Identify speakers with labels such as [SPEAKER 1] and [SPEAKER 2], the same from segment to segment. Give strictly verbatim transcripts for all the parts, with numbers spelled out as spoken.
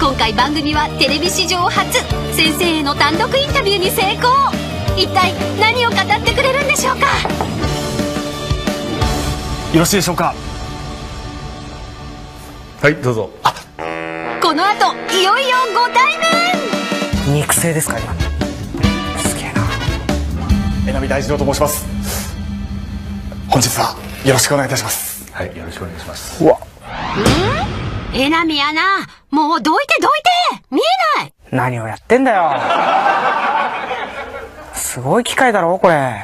[SPEAKER 1] 今回番組はテレビ史上初、先生への単独インタビューに成功。一体何を語ってくれるんでしょうか。
[SPEAKER 2] よろしいでしょうか。はい、どうぞ。あ、
[SPEAKER 1] この後いよいよご対面。
[SPEAKER 3] 肉声ですか今。すげえな。
[SPEAKER 2] 榎並大二郎と申します。本日はよろしくお願いいたします。
[SPEAKER 4] はい、よろしくお願いします。
[SPEAKER 3] うわ、
[SPEAKER 1] ん？榎並アナ、もうどいてどいて、見えない。
[SPEAKER 3] 何をやってんだよ。すごい機械だろこれ。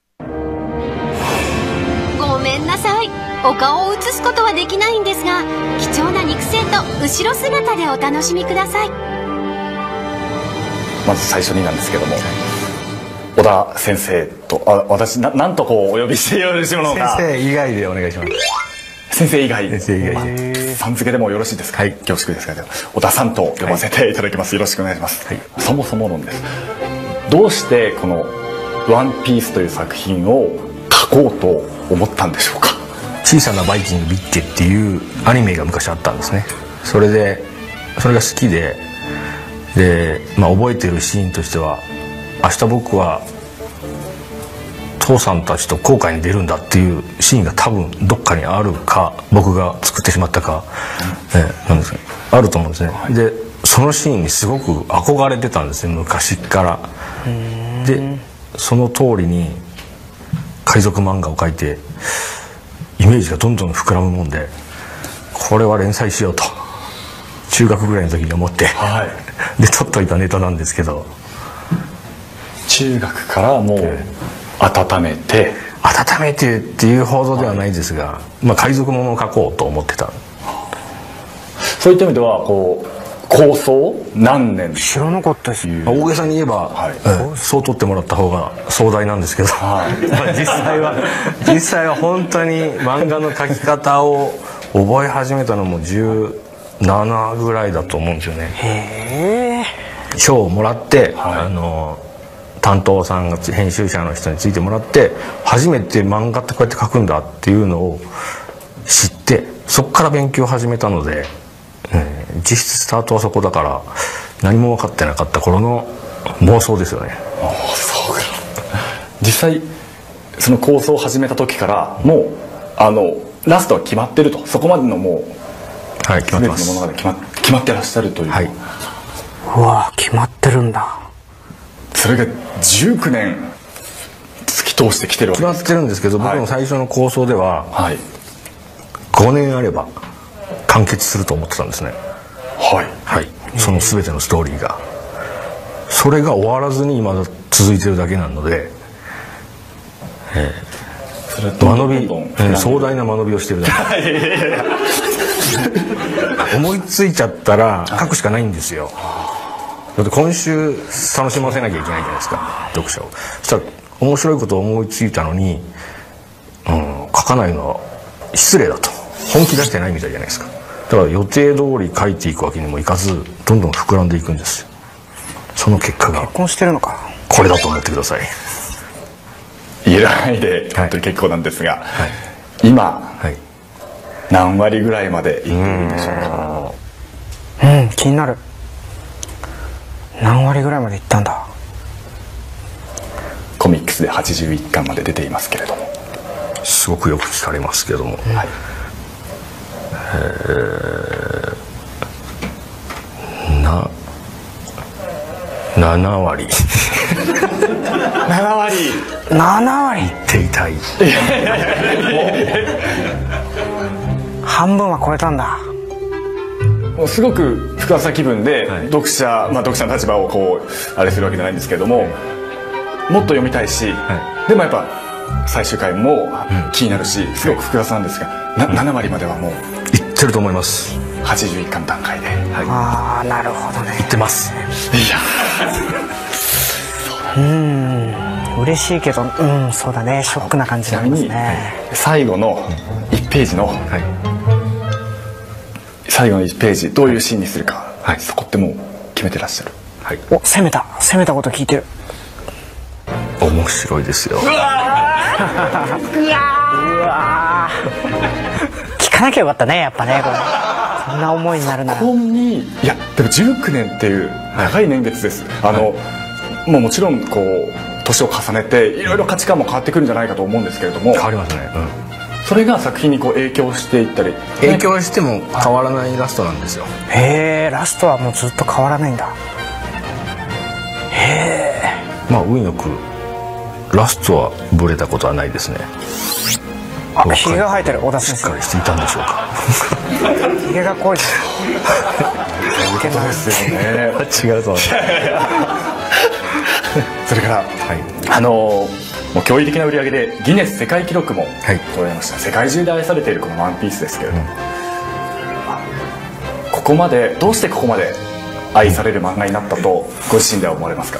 [SPEAKER 1] ごめんなさい、お顔を映すことはできないんですが、貴重な肉声と後ろ姿でお楽しみください。
[SPEAKER 2] まず最初になんですけども、小田先生と、あ、私ななんとこうお呼びしてよろしいものか。
[SPEAKER 4] 先生以外でお願いします。
[SPEAKER 2] 先生以外、
[SPEAKER 4] 先生以外
[SPEAKER 2] でさん付けでもよろしいですか。
[SPEAKER 4] はい、
[SPEAKER 2] 恐縮ですが、小田さんと呼ばせていただきます。よろしくお願いします。
[SPEAKER 4] はい、
[SPEAKER 2] そもそも論です。どうしてこのワンピースという作品を書こうと思ったんでしょうか。
[SPEAKER 4] 小さなバイキングビッケっていうアニメが昔あったんですね。それでそれが好きで、で、まあ、覚えてるシーンとしては、明日僕は父さんたちと航海に出るんだっていうシーンが多分どっかにあるか、僕が作ってしまったか、うん、えー、なんですか、あると思うんですね。でそのシーンにすごく憧れてたんですね、昔から。でその通りに海賊漫画を描いて、イメージがどんどん膨らむもんで、これは連載しようと中学ぐらいの時に思って、はい、で撮っといたネタなんですけど、
[SPEAKER 2] 中学からもう温めて、
[SPEAKER 4] 温めてっていうほどではないですが、はい、まあ海賊ものを描こうと思ってた。
[SPEAKER 2] そういった意味ではこう構想何年。
[SPEAKER 3] 知らなかったです。
[SPEAKER 4] 大げさに言えば、はい、えー、そう取ってもらった方が壮大なんですけど、はい、実際は実際は本当に漫画の描き方を覚え始めたのもじゅうななぐらいだと思うんですよね。
[SPEAKER 3] へえ。
[SPEAKER 4] 賞をもらって、はい、あの担当さんが編集者の人についてもらって、初めて漫画ってこうやって描くんだっていうのを知って、そこから勉強を始めたので、えー、実質スタートはそこだから、何も分かってなかった頃の妄想ですよね。
[SPEAKER 2] ああ、そうか。実際その構想を始めた時からもうあのラストは決まってると、そこまでのもう、はい、決まってます。全てのものが決ま、決まってらっしゃるという、はい、
[SPEAKER 3] うわ、決まってるんだ。
[SPEAKER 2] それがじゅうきゅうねん突き通してきてるわけです。
[SPEAKER 4] 決まってるんですけど、僕の最初の構想では、はい、ごねんあれば完結すると思ってたんですね。はい、はい、その全てのストーリーが、それが終わらずに今続いてるだけなので、えー、間延び、えー、壮大な間延びをしてるだけ。思いついちゃったら書くしかないんですよ。だって今週楽しませなきゃいけないじゃないですか、読者を。そしたら面白いことを思いついたのに、うん、書かないのは失礼だと、本気出してないみたいじゃないですか。だから予定通り書いていくわけにもいかず、どんどん膨らんでいくんですよ。その結果が
[SPEAKER 3] 結婚してるのか、
[SPEAKER 4] これだと思ってください。
[SPEAKER 2] 言えないで本当に結構なんですが、はい、今、はい、何割ぐらいまでいってるんでしょうか。
[SPEAKER 3] うん、気になる。何割ぐらいまでいったんだ。
[SPEAKER 2] コミックスではちじゅういっかんまで出ていますけれども、
[SPEAKER 4] すごくよく聞かれますけども、はい、えー、ななな割
[SPEAKER 2] なな割
[SPEAKER 3] なな割
[SPEAKER 4] いっていたい。
[SPEAKER 3] 半分は超えたんだ。
[SPEAKER 2] もうすごく複雑な気分で、はい、読者、まあ、読者の立場をこうあれするわけじゃないんですけれども、はい、もっと読みたいし、はい、でもやっぱ最終回も気になるし、すごく複雑なんですが、ななな割まではもう
[SPEAKER 4] いってると思います。
[SPEAKER 2] はちじゅういっかん段階で、はい、
[SPEAKER 3] ああ、なるほどね。
[SPEAKER 4] いってます。
[SPEAKER 3] いやうーん、嬉しいけど、うん、そうだね、ショックな感じなんですね。
[SPEAKER 2] ちなみに最後のいちページの、はい、最後のいちページどういうシーンにするか、はい、そこってもう決めてらっしゃる。
[SPEAKER 3] はい、お、攻めた攻めたこと聞いてる。
[SPEAKER 4] 面白いですよ。うわ
[SPEAKER 3] ーうわー聞かなきゃよかったね、やっぱね、これ。 こんな思いになるなら。
[SPEAKER 2] ここにいやでもじゅうきゅうねんっていう長い年月です。あの、もうもちろんこう年を重ねていろいろ価値観も変わってくるんじゃないかと思うんですけれども。
[SPEAKER 4] 変わりますね、うん、
[SPEAKER 2] それが作品にこう影響していったり。
[SPEAKER 4] 影響しても変わらないラストなんですよ。
[SPEAKER 3] へえ、ラストはもうずっと変わらないんだ。へえ。
[SPEAKER 4] まあ運よくラストはブレたことはないですね。
[SPEAKER 3] あ、ひげが生えてる。小田先生
[SPEAKER 4] しっかりしていたんでしょうか。
[SPEAKER 3] ひげが濃いです。
[SPEAKER 2] そういうことですよね。
[SPEAKER 4] 違うぞ。
[SPEAKER 2] それから、はい、あのもう驚異的な売り上げでギネス世界記録も取られました、はい、世界中で愛されているこの「ワンピースですけれども、うん、ここまでどうしてここまで愛される漫画になったとご自身では思われますか？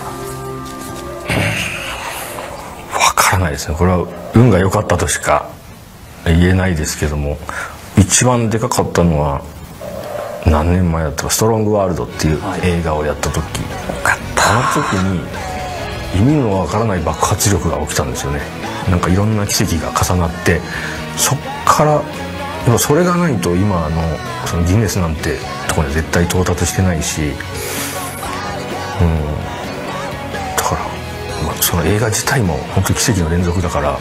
[SPEAKER 4] わからないですね。これは運が良かったとしか言えないですけども、一番でかかったのは何年前だったか「ストロングワールド」っていう映画をやった時、はい、あの時に意味のわからない爆発力が起きたんですよね。なんかいろんな奇跡が重なって、そっからでもそれがないと今のそのギネスなんてところには絶対到達してないし、うん、だから、まあ、その映画自体も本当に奇跡の連続だから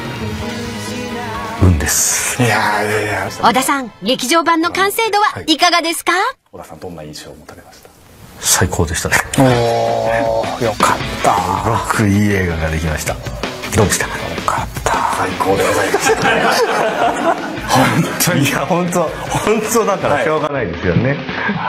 [SPEAKER 4] 運です。いや
[SPEAKER 2] いやいや。
[SPEAKER 1] 小田さん、劇場版の完成度はいかがですか？はい、
[SPEAKER 2] 小田さんどんな印象を持たれました？
[SPEAKER 4] 最高でしたね。
[SPEAKER 3] おー、よかった。
[SPEAKER 4] すごくいい映画ができました。どうでした？よ
[SPEAKER 3] かった。
[SPEAKER 2] 最高でございました。
[SPEAKER 4] 本当に。いや本当本当だからしょうがないですよね。はい、うん。よ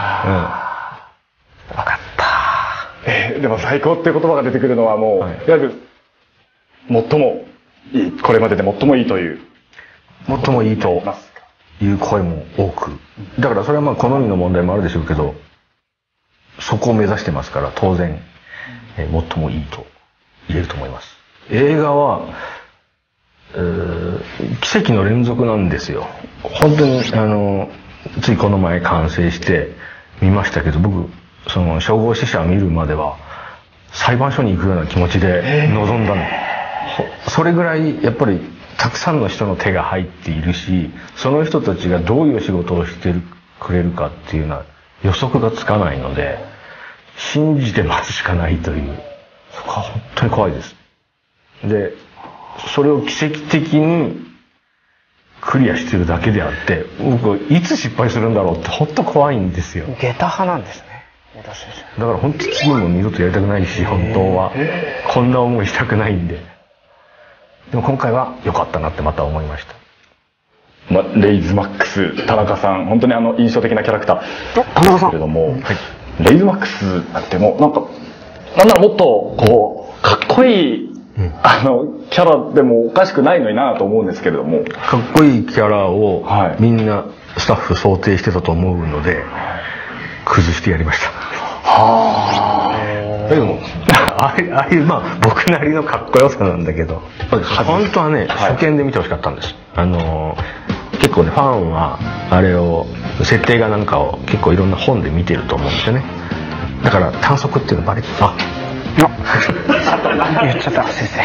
[SPEAKER 4] かった。
[SPEAKER 2] えー、でも最高っていう言葉が出てくるのはもう、はい、いわゆる最もいい、これまでで最もいいという。
[SPEAKER 4] 最もいいという声も多く。だからそれはまあ好みの問題もあるでしょうけど。そこを目指してますから当然、えー、最もいいと言えると思います。映画は、えー、奇跡の連続なんですよ。本当にあのついこの前完成して見ましたけど、僕その称号試写を見るまでは裁判所に行くような気持ちで臨んだの。それぐらいやっぱりたくさんの人の手が入っているし、その人たちがどういう仕事をしてくれるかっていうのは予測がつかないので、信じて待つしかないという、そこは本当に怖いです。で、それを奇跡的にクリアしてるだけであって、僕いつ失敗するんだろうって本当怖いんですよ。
[SPEAKER 3] 下駄派なんですね、小田先生。
[SPEAKER 4] だから本当次も二度とやりたくないし、本当はこんな思いしたくないんで。でも今回は良かったなってまた思いました。
[SPEAKER 2] まあ、レイズマックス田中さん、本当にあの印象的なキャラクター田中さんけれども、はい、レイズマックスなんてもうなんかなんならもっとこうかっこいい、うん、あのキャラでもおかしくないのになと思うんですけれども、
[SPEAKER 4] かっこいいキャラをみんなスタッフ想定してたと思うので、はい、崩してやりました。はあ。だけどもああいうまあ僕なりのかっこよさなんだけど、本当はね、はい、初見で見てほしかったんです。あの結構ねファンはあれを設定画なんかを結構いろんな本で見てると思うんですよね。だから短足っていうのバレてあ
[SPEAKER 3] 言っちゃった先生。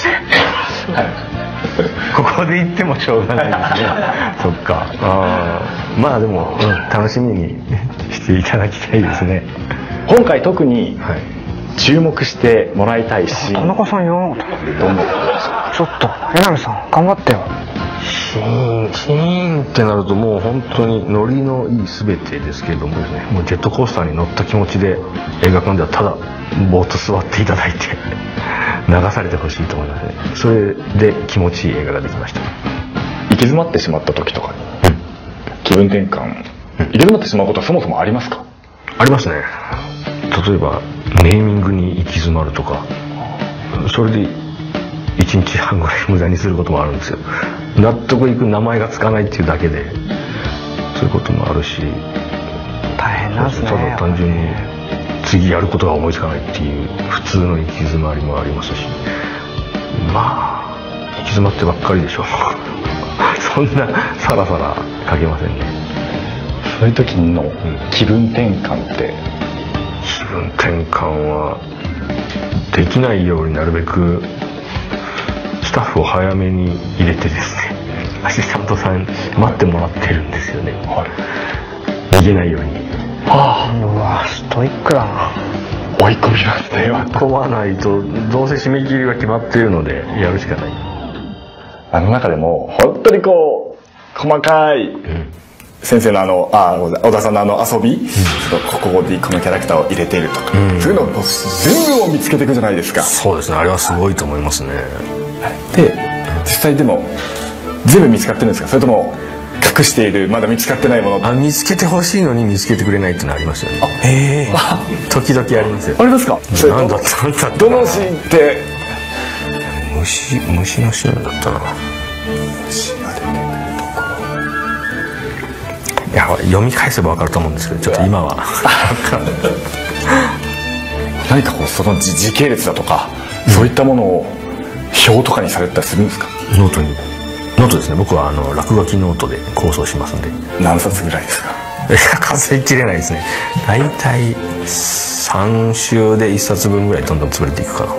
[SPEAKER 4] ここで言ってもしょうがないですね。そっか。あまあでも、うん、楽しみにしていただきたいですね。
[SPEAKER 2] 今回特に注目してもらいたいし、
[SPEAKER 3] 田中さんよ、どうもちょっと江波さん頑張ってよ。
[SPEAKER 4] シーンシーンってなるともう本当にノリのいい全てですけれどもですね、もうジェットコースターに乗った気持ちで映画館ではただぼーっと座っていただいて流されてほしいと思いますね。それで気持ちいい映画ができました。
[SPEAKER 2] 行き詰まってしまった時とかに、うん、気分転換、うん、行き詰まってしまうことはそもそもありますか？
[SPEAKER 4] ありますね。例えばネーミングに行き詰まるとか、それでいちにちはんぐらい無駄にすることもあるんですよ。納得いく名前がつかないっていうだけでそういうこともあるし、
[SPEAKER 3] 大変なんですね。
[SPEAKER 4] ただ単純に次やることが思いつかないっていう普通の行き詰まりもありますし、まあ行き詰まってばっかりでしょ。そんなさらさら書けませんね。
[SPEAKER 2] そういう時の気分転換って、うん、
[SPEAKER 4] 気分転換はできないようになるべくスタッフを早めに入れてですね、アシスタントさん待ってもらってるんですよね。はい、 逃げないように。
[SPEAKER 2] あ
[SPEAKER 3] うわストイックだな。
[SPEAKER 2] あ追い込みますね。
[SPEAKER 4] 込まないとどうせ締め切りが決まっているのでやるしかない。
[SPEAKER 2] あの中でも本当にこう細かい、うん、先生のあのあ小田さんのあの遊び、うん、ちょっとここにこのキャラクターを入れているとか、うん、そういうのを全部を見つけていくじゃないですか。
[SPEAKER 4] そうですね、あれはすごいと思いますね。
[SPEAKER 2] で実際でも全部見つかってるんですか、それとも隠しているまだ見つかってないもの。
[SPEAKER 4] あ、見つけてほしいのに見つけてくれないっていうのはありますよね。あ、へえ。時々ありますよ。
[SPEAKER 2] ありますか。
[SPEAKER 4] なんだったんだった
[SPEAKER 2] どのシーンって。
[SPEAKER 4] 虫虫のシーンだったな。
[SPEAKER 2] 虫が出てくるとこ。
[SPEAKER 4] いや読み返せば分かると思うんですけど、ちょっと今は
[SPEAKER 2] 何かこうその時系列だとか、うん、そういったものを表とかにされたりするんですか。
[SPEAKER 4] ノートに。ノートですね。僕はあの落書きノートで構想しますんで。
[SPEAKER 2] 何冊ぐらいですか。
[SPEAKER 4] いや数えきれないですね。大体さん週でいっさつぶんぐらいどんどん潰れていくかな。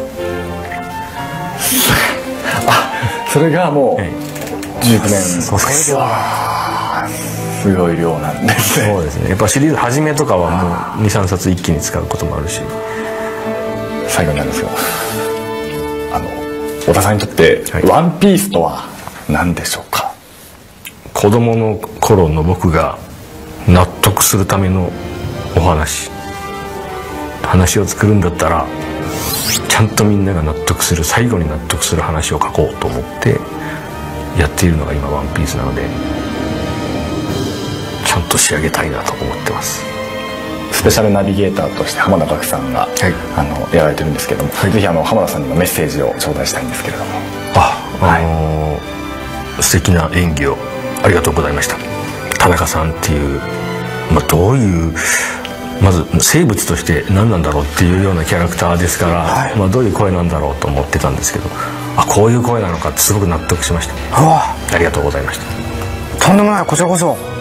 [SPEAKER 2] あ、それがもうじゅうきゅうねん。
[SPEAKER 4] そうです。
[SPEAKER 2] すごい量なんですね。
[SPEAKER 4] そうですね。やっぱシリーズ初めとかはもうにさんさつ一気に使うこともあるし。
[SPEAKER 2] 最後になんですけど、あの小田さんにとってワンピースとは何でしょうか。
[SPEAKER 4] 子供の頃の僕が納得するためのお話話を作るんだったら、ちゃんとみんなが納得する、最後に納得する話を書こうと思ってやっているのが今ワンピースなので、ちゃんと仕上げたいなと思ってます。
[SPEAKER 2] スペシャルナビゲーターとして浜田岳さんが、はい、あのやられてるんですけども、はい、ぜひあの浜田さんにもメッセージを頂戴したいんですけれども。
[SPEAKER 4] あ、あのーはい、素敵な演技をありがとうございました。田中さんっていう、まあ、どういうまず生物として何なんだろうっていうようなキャラクターですから、はい、まあ、どういう声なんだろうと思ってたんですけど、あ、こういう声なのかってすごく納得しました。うわ、ありがとうございました。
[SPEAKER 3] とんでもない、こちらこそ。